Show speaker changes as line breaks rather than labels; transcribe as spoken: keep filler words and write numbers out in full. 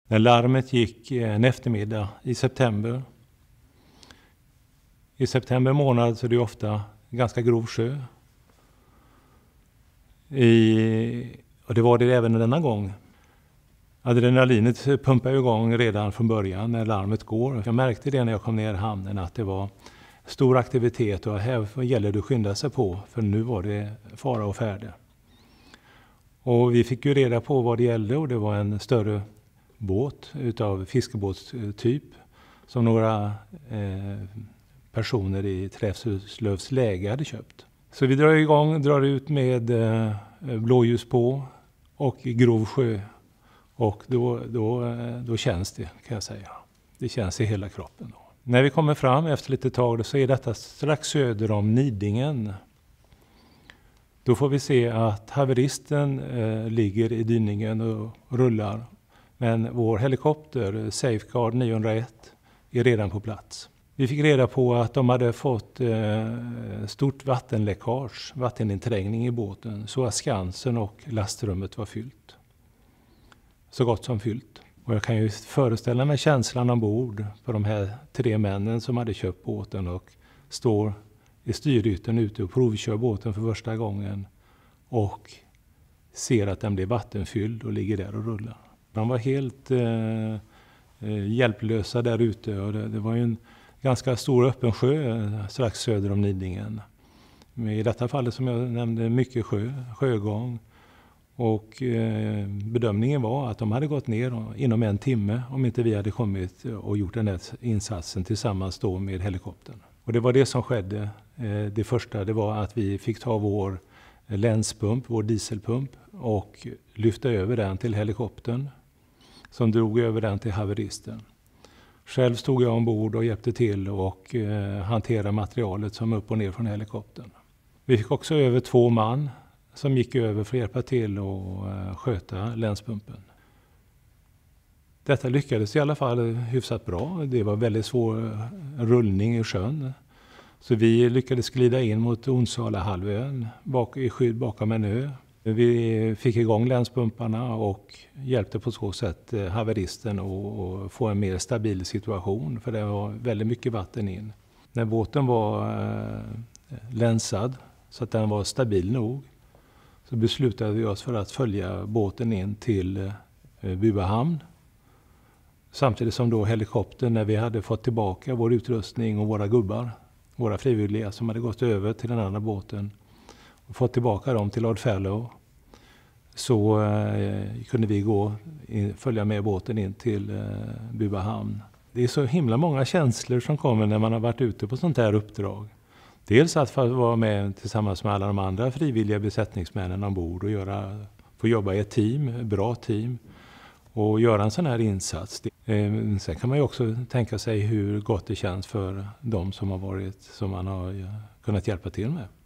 När larmet gick en eftermiddag i september. I september månad så är det ofta ganska grov sjö. I, och det var det även denna gång. Adrenalinet pumpar igång redan från början när larmet går. Jag märkte det när jag kom ner i hamnen att det var stor aktivitet och här gäller det att skynda sig på för nu var det fara och färde. Och vi fick ju reda på vad det gällde och det var en större båt utav fiskebåtstyp som några eh, personer i Träslövs läge hade köpt. Så vi drar igång, drar ut med eh, blåljus på och grov sjö. Och då, då, då känns det, kan jag säga. Det känns i hela kroppen. Då. När vi kommer fram efter lite tag så är detta strax söder om Nidingen. Då får vi se att haveristen eh, ligger i dyningen och rullar. Men vår helikopter, Safeguard niohundraett, är redan på plats. Vi fick reda på att de hade fått eh, stort vattenläckage, vatteninträngning i båten. Så att skansen och lastrummet var fyllt. Så gott som fyllt. Och jag kan ju föreställa mig känslan ombord på de här tre männen som hade köpt båten och står i styrytan ute och provkör båten för första gången och ser att den blir vattenfylld och ligger där och rullar. De var helt eh, hjälplösa där ute och det, det var ju en ganska stor öppen sjö strax söder om Nidingen. Men i detta fallet som jag nämnde mycket sjö, sjögång. Och eh, bedömningen var att de hade gått ner inom en timme om inte vi hade kommit och gjort den här insatsen tillsammans då med helikoptern. Och det var det som skedde. Eh, det första det var att vi fick ta vår länspump, vår dieselpump och lyfta över den till helikoptern som drog över den till haveristen. Själv stod jag ombord och hjälpte till och eh, hanterade materialet som upp och ner från helikoptern. Vi fick också över två man som gick över för att hjälpa till och uh, sköta länspumpen. Detta lyckades i alla fall hyfsat bra. Det var väldigt svår rullning i sjön. Så vi lyckades glida in mot Onsala-halvön bak, i skydd bakom en ö. Vi fick igång länspumparna och hjälpte på så sätt haveristen att få en mer stabil situation. För det var väldigt mycket vatten in. När båten var uh, länsad så att den var stabil nog så beslutade vi oss för att följa båten in till eh, Bubahamn. Samtidigt som då helikoptern, när vi hade fått tillbaka vår utrustning och våra gubbar, våra frivilliga som hade gått över till den andra båten och fått tillbaka dem till Oddfellow, så eh, kunde vi gå in, följa med båten in till eh, Bubahamn. Det är så himla många känslor som kommer när man har varit ute på sånt här uppdrag. Dels att få vara med tillsammans med alla de andra frivilliga besättningsmännen ombord och göra, få jobba i ett team, ett bra team och göra en sån här insats. Sen kan man ju också tänka sig hur gott det känns för de som har varit, som man har kunnat hjälpa till med.